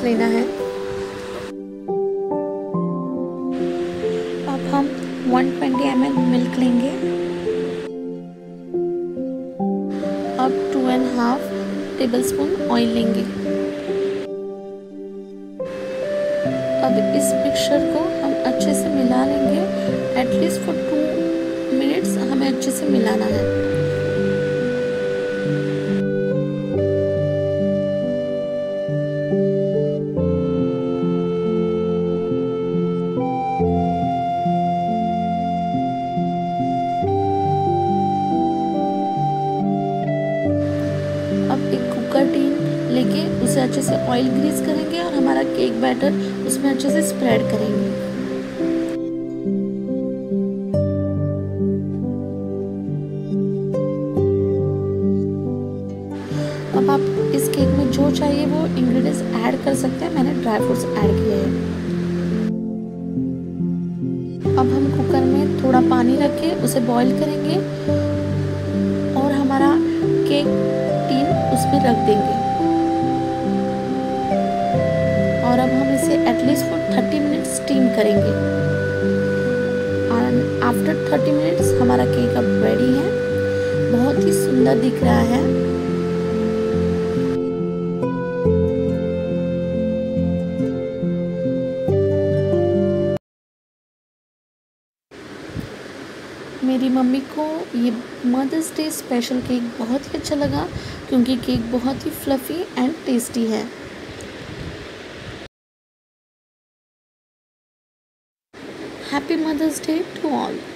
लेना है। अब हम 120 ml मिल्क लेंगे। अब 2.5 टेबलस्पून ऑयल लेंगे। अब इस मिक्सचर को हम अच्छे से मिला लेंगे। एटलीस्ट फॉर 2 मिनट्स हमें अच्छे से मिलाना है। अब एक कुकर टीन लेके उसे अच्छे से ऑयल ग्रीस करेंगे और हमारा केक बैटर उसमें अच्छे से स्प्रेड करेंगे। अब आप इस केक में जो चाहिए वो इंग्रेडिएंट्स ऐड कर सकते हैं। मैंने ड्राई फ्रूट्स ऐड किए हैं। अब हम कुकर में थोड़ा पानी रख के उसे बॉईल करेंगे और हमारा केक टीन उसमें रख देंगे। और अब हम इसे एटलीस्ट फॉर 30 मिनट्स स्टीम करेंगे। और आफ्टर 30 मिनट्स हमारा केक अब रेडी है। बहुत ही सुंदर दिख रहा है। मेरी मम्मी को ये मदर्स डे स्पेशल केक बहुत ही अच्छा लगा क्योंकि केक बहुत ही फ्लफ़ी एंड टेस्टी है। Happy mother's day to all.